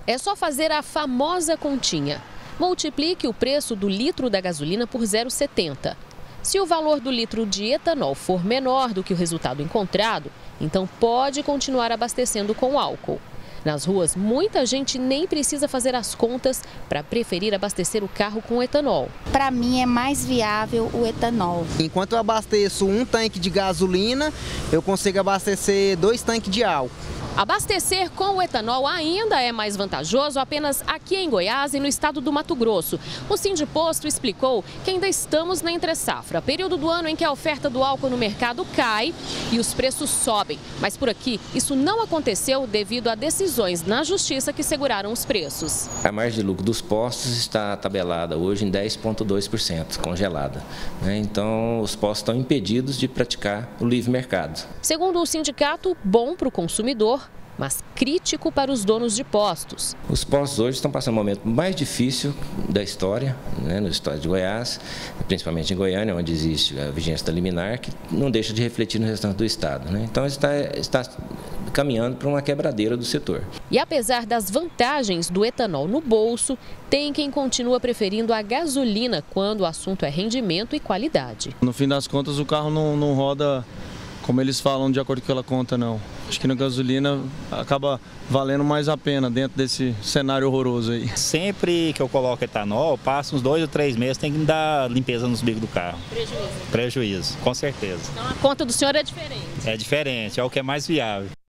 É só fazer a famosa continha. Multiplique o preço do litro da gasolina por 0,70. Se o valor do litro de etanol for menor do que o resultado encontrado, então pode continuar abastecendo com álcool. Nas ruas, muita gente nem precisa fazer as contas para preferir abastecer o carro com etanol. Para mim é mais viável o etanol. Enquanto eu abasteço um tanque de gasolina, eu consigo abastecer 2 tanques de álcool. Abastecer com o etanol ainda é mais vantajoso apenas aqui em Goiás e no estado do Mato Grosso. O Sindiposto explicou que ainda estamos na entre-safra, período do ano em que a oferta do álcool no mercado cai e os preços sobem. Mas por aqui, isso não aconteceu devido a decisões na Justiça que seguraram os preços. A margem de lucro dos postos está tabelada hoje em 10,2%, congelada. Então, os postos estão impedidos de praticar o livre mercado. Segundo o sindicato, bom para o consumidor, mas crítico para os donos de postos. Os postos hoje estão passando o momento mais difícil da história, no estado de Goiás, principalmente em Goiânia, onde existe a vigência da liminar, que não deixa de refletir no restante do estado. Então está caminhando para uma quebradeira do setor. E apesar das vantagens do etanol no bolso, tem quem continua preferindo a gasolina quando o assunto é rendimento e qualidade. No fim das contas, o carro não roda como eles falam, de acordo com aquela conta, não. Acho que na gasolina acaba valendo mais a pena dentro desse cenário horroroso aí. Sempre que eu coloco etanol, passa uns 2 ou 3 meses, tem que dar limpeza nos bicos do carro. Prejuízo. Prejuízo, com certeza. Então a conta do senhor é diferente. É diferente, é o que é mais viável.